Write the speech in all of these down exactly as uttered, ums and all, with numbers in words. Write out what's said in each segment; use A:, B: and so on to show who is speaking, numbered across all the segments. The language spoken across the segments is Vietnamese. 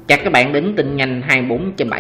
A: Chào các bạn đến tin nhanh hai mươi bốn trên bảy.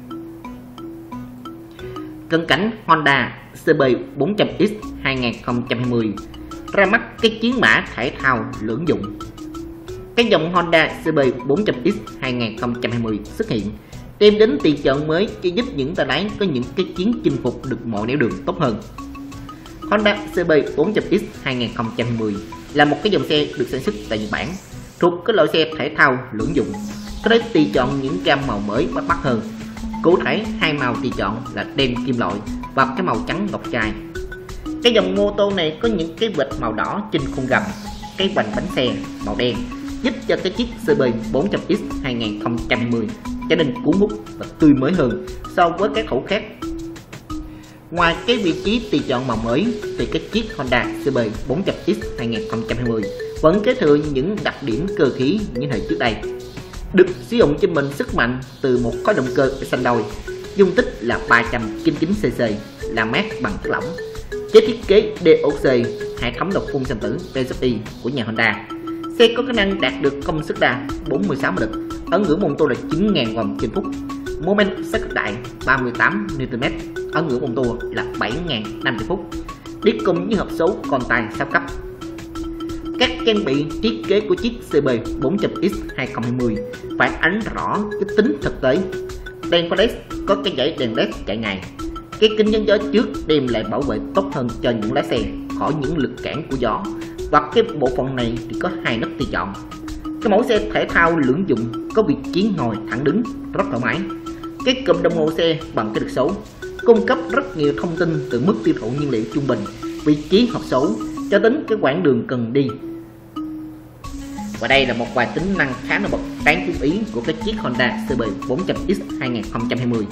A: Cận cảnh Honda xê bê bốn trăm X hai không hai không ra mắt cái chiến mã thể thao lưỡng dụng. Cái dòng Honda xê bê bốn trăm X hai không hai không xuất hiện, đem đến tỷ chọn mới cho giúp những tay lái có những cái chiến chinh phục được mọi nẻo đường tốt hơn. Honda xê bê bốn trăm X hai không hai không là một cái dòng xe được sản xuất tại Nhật Bản, thuộc cái loại xe thể thao lưỡng dụng, có thể tùy chọn những gam màu mới bắt mắt hơn. Cụ thể hai màu tùy chọn là đen kim loại và cái màu trắng ngọc trai. Cái dòng mô tô này có những cái vệt màu đỏ trên khung gầm, cái vành bánh xe màu đen, giúp cho cái chiếc xê bê bốn trăm X hai không hai không trở nên cuốn hút và tươi mới hơn so với các khẩu khác. Ngoài cái vị trí tùy chọn màu mới thì cái chiếc Honda xê bê bốn trăm X hai không hai không vẫn kế thừa những đặc điểm cơ khí như thời trước đây, được sử dụng cho mình sức mạnh từ một khối động cơ xanh đôi, dung tích là ba trăm chín mươi chín xê xê, làm mát bằng chất lỏng, với thiết kế đê ô xê, hệ thống độc phun xăng tử pê ét i của nhà Honda. Xe có khả năng đạt được công suất đa bốn mươi sáu mã lực, ở ngưỡng mô tô là chín nghìn vòng trên phút, mô men xoắn cực đại ba mươi tám niu tơn mét, ở ngưỡng mô tô là bảy nghìn năm trăm phút, đi cùng với hộp số con tay sáu cấp. Các trang bị thiết kế của chiếc xê bê bốn trăm X hai không hai không phản ánh rõ cái tính thực tế. Đèn pha led có cái dãy đèn led chạy ngày, cái kính chắn gió trước đem lại bảo vệ tốt hơn cho những lái xe khỏi những lực cản của gió, và cái bộ phận này thì có hai nấc tùy chọn. Cái mẫu xe thể thao lưỡng dụng có vị trí ngồi thẳng đứng rất thoải mái. Cái cụm đồng hồ xe bằng cái được số cung cấp rất nhiều thông tin từ mức tiêu thụ nhiên liệu trung bình, vị trí hộp số cho đến cái quãng đường cần đi. Và đây là một vài tính năng khá nổi bật đáng chú ý của cái chiếc Honda xê bê bốn trăm X hai không hai không.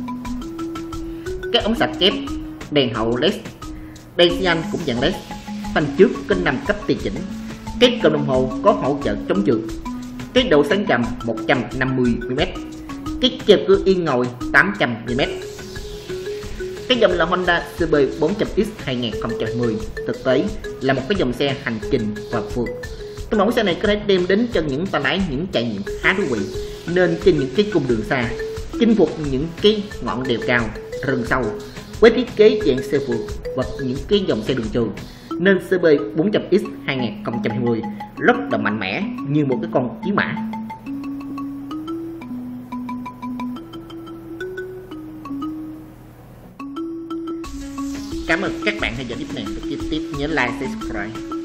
A: Cái ống sạc kép, đèn hậu led, đèn xi nhan cũng dạng led, phanh trước có năm cấp tùy chỉnh, cái còm đồng hồ có hỗ trợ chống trượt, cái độ sáng trầm một trăm năm mươi mi li mét, cái kẹp cửa yên ngồi tám trăm mi li mét. Cái dòng là Honda xê bê bốn trăm X hai không hai không thực tế là một cái dòng xe hành trình và phượt. Cái mẫu xe này có thể đem đến cho những tay lái những trải nghiệm khá thú vị, nên trên những cái cung đường xa, chinh phục những cái ngọn đèo cao, rừng sâu, với thiết kế dạng xe phượt và những cái dòng xe đường trường, nên xê bê bốn trăm X hai không hai không rất là mạnh mẽ như một cái con chiến mã. Cảm ơn các bạn theo dõi clip này. Tiếp tiếp nhớ like, subscribe.